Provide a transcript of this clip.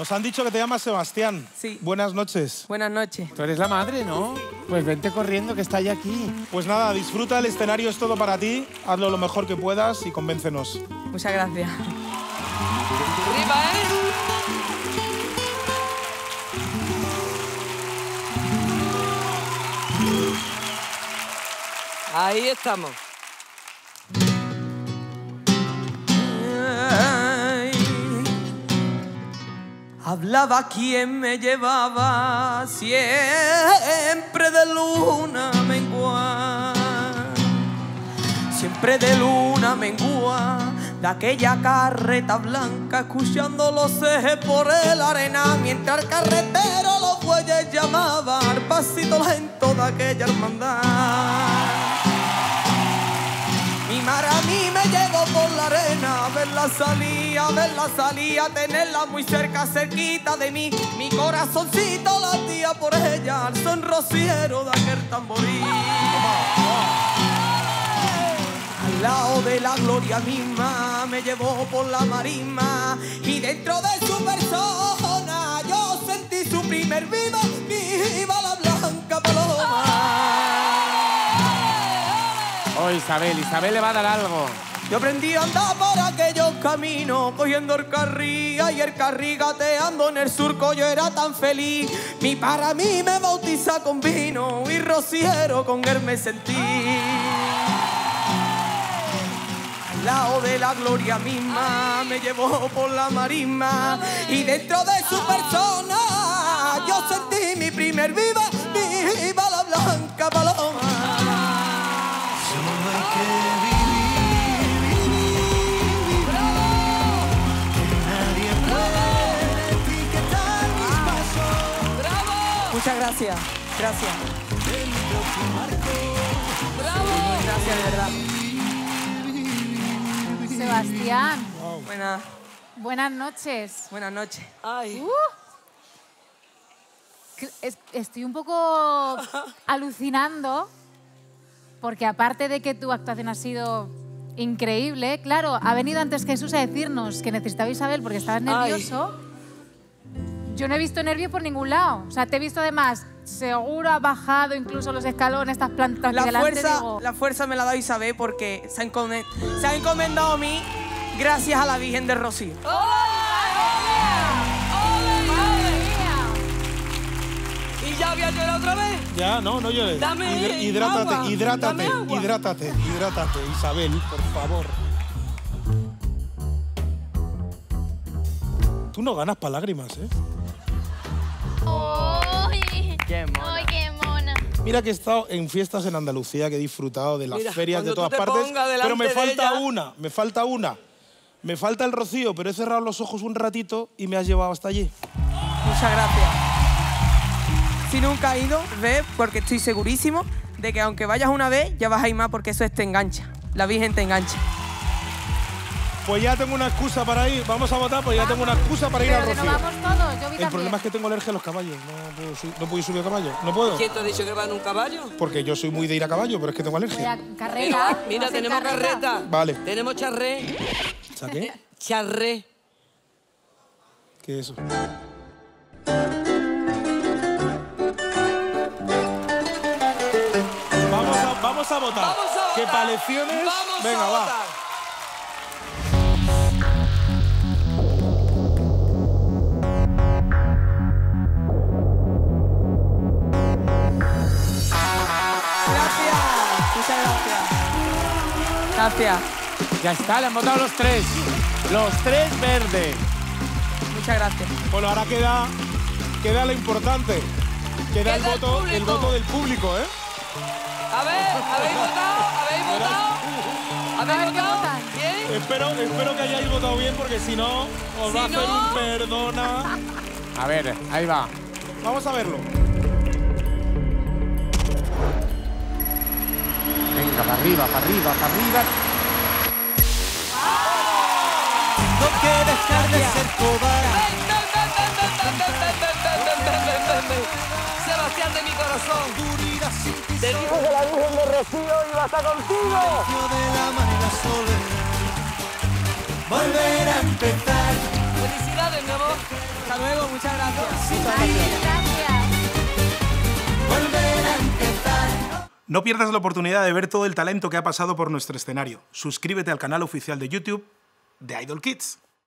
Nos han dicho que te llamas Sebastián. Sí. Buenas noches. Buenas noches. Tú eres la madre, ¿no? Pues vente corriendo, que está ya aquí. Pues nada, disfruta, el escenario es todo para ti. Hazlo lo mejor que puedas y convéncenos. Muchas gracias. ¡Arriba, Ahí estamos. Hablaba quien me llevaba siempre de luna mengua, siempre de luna mengua, de aquella carreta blanca, escuchando los ejes por el arena, mientras el carretero los bueyes llamaban al pasito lento de aquella hermandad. Mi madre a mí me llevó por la arena, a verla salir, a tenerla muy cerca, cerquita de mí. Mi corazoncito latía por ella, al son rociero de aquel tamborín. Al lado de la gloria misma, me llevó por la marisma, y dentro de su persona yo sentí su primer viva, viva la blanca paloma. Oh, Isabel le va a dar algo. Yo aprendí a andar por aquellos caminos, cogiendo el carriga y el carrí gateando en el surco. Yo era tan feliz, mi para mí me bautiza con vino y rociero con él me sentí. Al lado de la gloria misma, me llevó por la marisma, y dentro de su persona yo sentí mi primer viva, viva la blanca paloma. Muchas gracias, gracias. ¡Bravo! Gracias, de verdad. Sebastián, Buenas noches. buenas noches. Ay. Estoy un poco alucinando, porque aparte de que tu actuación ha sido increíble, claro, ha venido antes Jesús a decirnos que necesitaba Isabel porque estabas nervioso. Yo no he visto nervio por ningún lado. O sea, te he visto además, seguro has bajado incluso los escalones, estás plantando aquí delante. La fuerza me la ha dado Isabel porque se ha encomendado a mí gracias a la Virgen de Rocío. ¿Y ya voy a llorar otra vez? Ya, no llores. Dame Hidrátate, agua, hidrátate, dame agua. hidrátate, Isabel, por favor. Tú no ganas para lágrimas, ¿eh? ¡Ay! Qué mona. ¡Ay, qué mona! Mira que he estado en fiestas en Andalucía, que he disfrutado de las Mira, ferias de cuando todas tú te partes, pongas delante pero me de falta ella- una, me falta una. Me falta el rocío, pero he cerrado los ojos un ratito y me has llevado hasta allí. Muchas gracias. Si nunca has ido, ve, porque estoy segurísimo de que aunque vayas una vez, ya vas a ir más porque eso te engancha. La Virgen te engancha. Pues ya tengo una excusa para ir. Vamos a votar, pues ya tengo una excusa para ir al Pero que rocío. nos vamos todos, yo vi El también. problema es que tengo alergia a los caballos. No puedo subir a caballo. No puedo. ¿Quién te ha dicho que va en un caballo? Porque yo soy muy de ir a caballo, pero es que tengo alergia. Vaya carrera. Mira, ¿vas en tenemos carreta. Vale. Tenemos charré. ¿Saqué? Charré. ¿Qué es eso? Vamos a votar. Vamos a votar. Que para elecciones... Vamos Venga, a va. votar. Gracias. Muchas gracias. Gracias. Ya está, le han votado los tres. Los tres verdes. Muchas gracias. Bueno, ahora queda lo importante. Queda el voto del público, ¿eh? A ver, ¿habéis votado? ¿Habéis votado? ¿Habéis votado? ¿Bien? Espero que hayáis votado bien, porque si no, os va a Si hacer no- un perdona. A ver, ahí va. Vamos a verlo. Venga, para arriba, para arriba, para arriba. No que dejar de ser cobarde. Ven. Sebastián de mi corazón. Te digo que la Virgen de Rocío iba a estar contigo. De la manera soledad. Volver a empezar. Felicidades, mi amor. Hasta luego, muchas gracias. Gracias. Volver a empezar. No pierdas la oportunidad de ver todo el talento que ha pasado por nuestro escenario. Suscríbete al canal oficial de YouTube de Idol Kids.